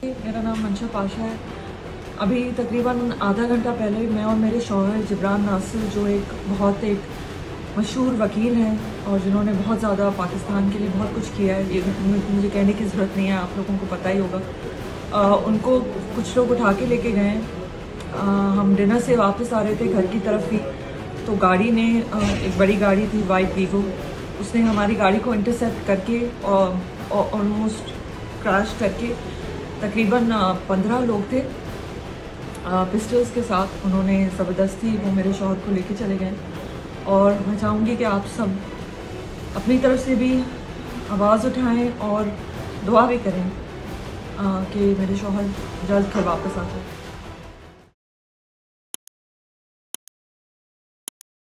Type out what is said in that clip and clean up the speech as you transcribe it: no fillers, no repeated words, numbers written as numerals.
मेरा नाम मंशा पाशा है। अभी तकरीबन आधा घंटा पहले मैं और मेरे शौहर जिब्रान नासिर, जो एक मशहूर वकील हैं और जिन्होंने बहुत ज़्यादा पाकिस्तान के लिए बहुत कुछ किया है, ये मुझे कहने की ज़रूरत नहीं है, आप लोगों को पता ही होगा। उनको कुछ लोग उठा के लेके गए। हम डिनर से वापस आ रहे थे घर की तरफ ही, तो गाड़ी ने एक बड़ी गाड़ी थी वाइट वीगो, उसने हमारी गाड़ी को इंटरसेप्ट करके ऑलमोस्ट क्रैश करके तकरीबन 15 लोग थे पिस्टल्स के साथ। उन्होंने ज़बरदस्ती वो मेरे शौहर को लेके चले गए। और मैं चाहूँगी कि आप सब अपनी तरफ से भी आवाज़ उठाएं और दुआ भी करें कि मेरे शौहर जल्द घर वापस आ जाए।